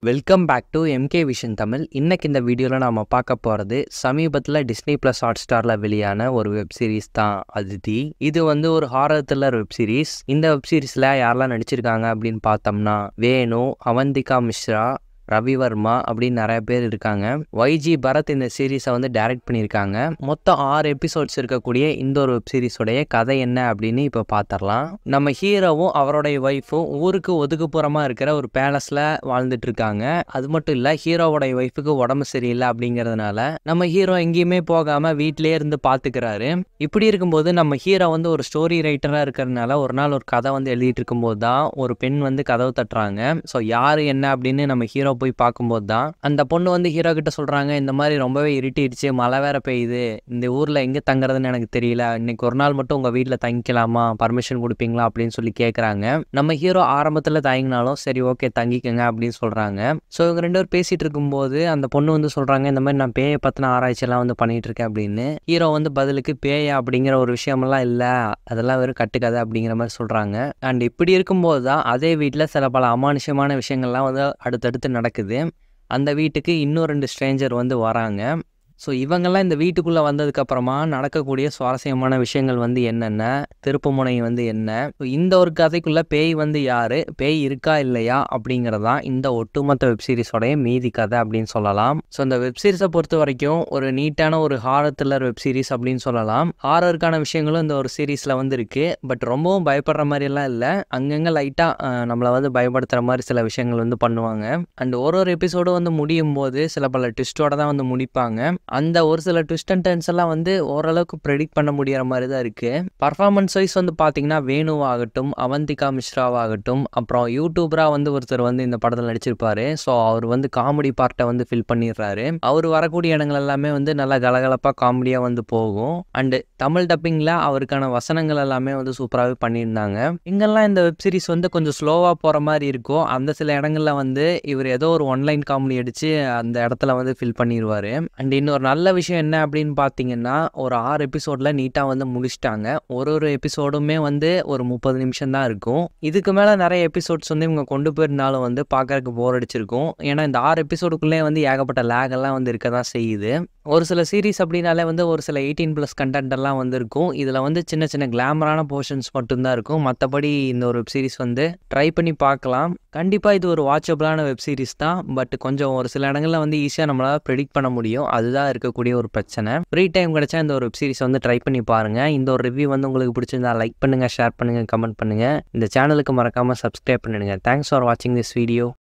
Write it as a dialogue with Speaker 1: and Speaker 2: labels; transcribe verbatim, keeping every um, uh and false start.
Speaker 1: Welcome back to MK vision Tamil. இன்னைக்கு இந்த வீடியோவில் நாம் பார்க்க போகிறது சமீபத்தில் டிஸ்னி ப்ளஸ் ஹாட் ஸ்டாரில் வெளியான ஒரு வெப் சீரிஸ் தான் அதிதி. இது வந்து ஒரு ஹாரர் த்ரில்லர் வெப் சீரிஸ். இந்த வெப் சீரிஸில் யாரெல்லாம் நடிச்சிருக்காங்க அப்படின்னு பார்த்தோம்னா வேணு, அவந்திகா மிஸ்ரா, ரவிவர்மா அப்படின்னு நிறைய பேர் இருக்காங்க. ஒய்ஜி பரத் இந்த சீரீஸை வந்து டைரக்ட் பண்ணியிருக்காங்க. மொத்தம் ஆறு எபிசோட்ஸ் இருக்கக்கூடிய இந்த ஒரு வெப் சீரிஸோடைய கதை என்ன அப்படின்னு இப்போ பார்த்துடலாம். நம்ம ஹீரோவும் அவருடைய ஒய்ஃபும் ஊருக்கு ஒதுக்குப்புறமாக இருக்கிற ஒரு பேலஸில் வாழ்ந்துட்டு இருக்காங்க. அது மட்டும் இல்லை, ஹீரோவோடைய ஒய்ஃபுக்கு உடம்பு சரியில்லை அப்படிங்கிறதுனால நம்ம ஹீரோ எங்கேயுமே போகாமல் வீட்டிலே இருந்து பார்த்துக்கிறாரு. இப்படி இருக்கும்போது நம்ம ஹீரோ வந்து ஒரு ஸ்டோரி ரைட்டராக இருக்கிறதுனால ஒரு நாள் ஒரு கதை வந்து எழுதிட்டு இருக்கும்போது தான் ஒரு பெண் வந்து கதவு தட்டுறாங்க. ஸோ யார் என்ன அப்படின்னு நம்ம ஹீரோ போய் பார்க்கும்போது தான் அந்த பொண்ணு வந்து ஹீரோ கிட்ட சொல்றாங்க, இந்த மாதிரி ரொம்பவே இருட்டிடுச்சு, மழை வேற பெய்யுது, இந்த ஊர்ல எங்க தங்குறதுன்னு எனக்கு தெரியல, இன்னைக்கு ஒரு நாள் மட்டும் உங்க வீட்டுல தங்கிக்கலாமா, பர்மிஷன் கொடுப்பீங்களா அப்படின்னு சொல்லி கேட்கறாங்க. நம்ம ஹீரோ ஆரம்பத்துல தயங்கினாலும் சரி ஓகே தங்கிக்கங்க அப்படின்னு சொல்றாங்க. ஸோ இவங்க ரெண்டு பேரும் பேசிட்டு இருக்கும்போது அந்த பொண்ணு வந்து சொல்றாங்க, இந்த மாதிரி நான் பேயை பத்தின ஆராய்ச்சி எல்லாம் வந்து பண்ணிட்டு இருக்கேன் அப்படின்னு. ஹீரோ வந்து பதிலுக்கு பேயா அப்படிங்கிற ஒரு விஷயமெல்லாம் இல்ல, அதெல்லாம் வெறும் கட்டுக்கதை அப்படிங்கிற மாதிரி சொல்றாங்க. அண்ட் இப்படி இருக்கும்போது தான் அதே வீட்டுல சில பல அமானுஷமான விஷயங்கள்லாம் வந்து அடுத்தடுத்து நடக்குது. அந்த வீட்டுக்கு இன்னும் ரெண்டு ஸ்ட்ரேஞ்சர் வந்து வராங்க. ஸோ இவங்கெல்லாம் இந்த வீட்டுக்குள்ளே வந்ததுக்கப்புறமா நடக்கக்கூடிய சுவாரஸ்யமான விஷயங்கள் வந்து என்னென்ன, திருப்புமுனை வந்து என்ன, இந்த ஒரு கதைக்குள்ளே பேய் வந்து யார், பேய் இருக்கா இல்லையா அப்படிங்கிறதான் இந்த ஒட்டுமொத்த வெப்சீரிஸோடைய மீதி கதை அப்படின்னு சொல்லலாம். ஸோ இந்த வெப்சீரிஸை பொறுத்த வரைக்கும் ஒரு நீட்டான ஒரு ஹாரர் த்ரில்லர் வெப்சீரிஸ் அப்படின்னு சொல்லலாம். ஹாரருக்கான விஷயங்களும் இந்த ஒரு சீரீஸில் வந்து இருக்குது. பட் ரொம்பவும் பயப்படுற மாதிரியெல்லாம் இல்லை, அங்கங்கே லைட்டாக நம்மளை வந்து பயப்படுத்துகிற மாதிரி சில விஷயங்கள் வந்து பண்ணுவாங்க. அண்ட் ஒரு ஒரு எபிசோடும் வந்து முடியும் போது சில பல ட்விஸ்டோட தான் வந்து முடிப்பாங்க. அந்த ஒரு சில ட்விஸ்ட் அண்ட் டர்ன்ஸ் எல்லாம் வந்து ஓரளவுக்கு ப்ரெடிக்ட் பண்ண முடியற மாதிரி தான் இருக்கு. பர்ஃபார்மன்ஸ் வைஸ் வந்து பார்த்தீங்கன்னா வேணுவாகட்டும், அவந்திகா மிஸ்ராவாகட்டும், அப்புறம் யூடியூபரா வந்து ஒருத்தர் வந்து இந்த படத்தில் நடிச்சிருப்பாரு. ஸோ அவர் வந்து காமெடி பார்ட்டை வந்து ஃபில் பண்ணிடுறாரு. அவர் வரக்கூடிய இடங்கள் எல்லாமே வந்து நல்லா கலகலப்பாக காமெடியாக வந்து போகும். அண்டு தமிழ் டப்பிங்கில் அவருக்கான வசனங்கள் எல்லாமே வந்து சூப்பராகவே பண்ணியிருந்தாங்க. இங்கெல்லாம் இந்த வெப் சீரிஸ் வந்து கொஞ்சம் ஸ்லோவாக போகிற மாதிரி இருக்கும். அந்த சில இடங்கள்ல வந்து இவர் ஏதோ ஒரு ஒன்லைன் காமெடி அடித்து அந்த இடத்துல வந்து ஃபில் பண்ணிடுவார். அண்ட் இன்னொரு நல்ல விஷயம் என்ன அப்படின்னு பார்த்தீங்கன்னா, ஒரு ஆறு எபிசோடில் நீட்டாக வந்து முடிச்சிட்டாங்க. ஒரு ஒரு எபிசோடுமே வந்து ஒரு முப்பது நிமிஷம் தான் இருக்கும். இதுக்கு மேலே நிறைய எபிசோட்ஸ் வந்து இவங்க கொண்டு போயிருந்தாலும் வந்து பார்க்கறதுக்கு போர் அடிச்சிருக்கும். ஏன்னா இந்த ஆறு எபிசோடுக்குள்ளே வந்து ஏகப்பட்ட லேக் எல்லாம் வந்து இருக்க தான் செய்யுது. ஒரு சில சீரீஸ் அப்படின்னாலே வந்து ஒரு சில எயிட்டீன் ப்ளஸ் கண்டென்ட் எல்லாம் வந்து இருக்கும். இதில் வந்து சின்ன சின்ன கிளாமரான போர்ஷன்ஸ் மட்டும்தான் இருக்கும். மற்றபடி இந்த ஒரு வெப் சீரிஸ் வந்து ட்ரை பண்ணி பார்க்கலாம். கண்டிப்பாக இது ஒரு வாட்சபிளான வெப் சீரிஸ் தான். பட் கொஞ்சம் ஒரு சில இடங்களில் வந்து ஈஸியாக நம்மளால் ப்ரெடிக்ட் பண்ண முடியும். அதுதான் இருக்கக்கூடிய ஒரு பிரச்சனை. ஃப்ரீ டைம் கிடைச்சா இந்த ஒரு வெப் சீரிஸ் வந்து ட்ரை பண்ணி பாருங்க. இந்த ஒரு ரிவ்யூ வந்து உங்களுக்கு பிடிச்சிருந்தா லைக் பண்ணுங்க, ஷேர் பண்ணுங்க, கமெண்ட் பண்ணுங்க. இந்த சேனலுக்கு மறக்காம சப்ஸ்கிரைப் பண்ணிடுங்க. தேங்க்ஸ் ஃபார் வாட்சிங் திஸ் வீடியோ.